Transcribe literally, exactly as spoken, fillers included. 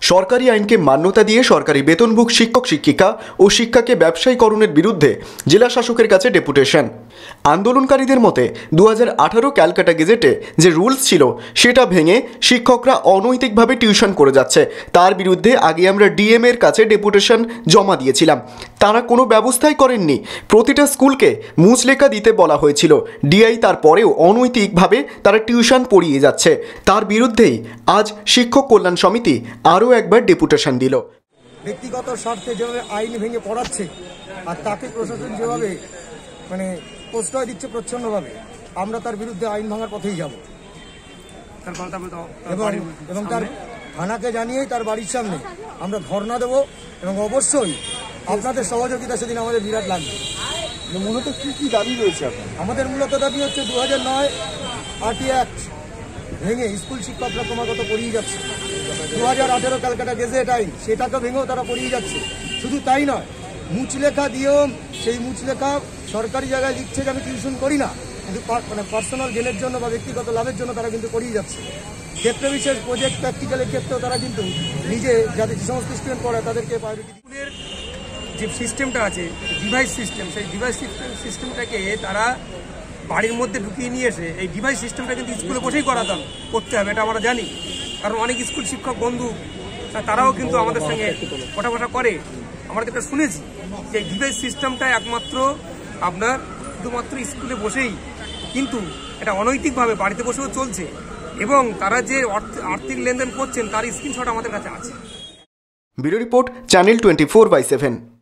সরকারি আইনকে মান্যতা দিয়ে সরকারি বেতনভোগ শিক্ষক শিক্ষিকা ও শিক্ষাকে ব্যবসায়ীকরণের বিরুদ্ধে জেলা শাসকের কাছে ডেপুটেশন। আন্দোলনকারীদের মতে দু হাজার আঠারো ক্যালকাটা গেজেটে যে রুলস ছিল সেটা ভেঙে শিক্ষকরা অনৈতিকভাবে টিউশন করে যাচ্ছে, তার বিরুদ্ধে আগে আমরা ডিএম এর কাছে ডেপুটেশন জমা দিয়েছিলাম। তারা কোনো ব্যবস্থাই করেননি। প্রতিটা স্কুলকে মুচলেখা দিতে বলা হয়েছিল। ডিআই তারপরেও অনৈতিকভাবে তারা টিউশন পড়িয়ে যাচ্ছে। তার বিরুদ্ধেই আজ শিক্ষক কল্যাণ সমিতি আরও একবার ডেপুটেশন দিল। ব্যক্তিগত স্বার্থে যেভাবে আইন ভেঙে পড়াচ্ছে আর তাকে প্রশাসন যেভাবে মানে প্রশ্রয় দিচ্ছে প্রচ্ছন্নভাবে, আমরা তার বিরুদ্ধে আইন ভাঙার পথেই যাব এবং এবং তার থানাকে জানিয়েই তার বাড়ির সামনে আমরা ধর্ণা দেব এবং অবশ্যই আপনাদের সহযোগিতা সেদিন আমাদের বিরাট লাগবে। মূলত কি কি দাবি রয়েছে আপনার? আমাদের মূলত দাবি হচ্ছে দু হাজার নয় আরটি অ্যাক্ট ভেঙে স্কুল শিক্ষকরা ক্রমাগত পড়িয়ে যাচ্ছে। দু হাজার আঠেরো ক্যালকাটা গেজেট আইন সেটাকে ভেঙেও তারা পড়িয়ে যাচ্ছে। শুধু তাই নয়, মুচলেখা দিয়েও সেই মুচলেখা সরকারি জায়গায় লিখছে যে আমি টিউশন করি না, কিন্তু মানে পার্সোনাল গেনের জন্য বা ব্যক্তিগত লাভের জন্য তারা কিন্তু পড়িয়ে যাচ্ছে। ক্ষেত্র বিশেষ প্রজেক্ট প্র্যাকটিক্যালের ক্ষেত্রেও তারা কিন্তু নিজে যাদের যে সমস্ত স্টুডেন্ট পড়ে তাদেরকে প্রায়োরিটি। স্কুলের যে সিস্টেমটা আছে ডিভাইস সিস্টেম, সেই ডিভাইস সিস্টেম সিস্টেমটাকে তারা বাড়ির মধ্যে ঢুকিয়ে নিয়ে এসে এই ডিভাইস সিস্টেমটা কিন্তু স্কুলে বসেই করাতাম করতে হবে, এটা আমরা জানি। কারণ অনেক স্কুল শিক্ষক বন্ধু তারাও কিন্তু আমাদের সঙ্গে ওঠা বসা করে। আমরা যেটা শুনেছি যে ডিভাইস সিস্টেমটা একমাত্র আপনার শুধুমাত্র স্কুলে বসেই, কিন্তু এটা অনৈতিকভাবে বাড়িতে বসেও চলছে এবং তারা যে আর্থিক লেনদেন করছেন তার স্ক্রিনশট আমাদের কাছে আছে। Bureau report, channel twenty four by seven.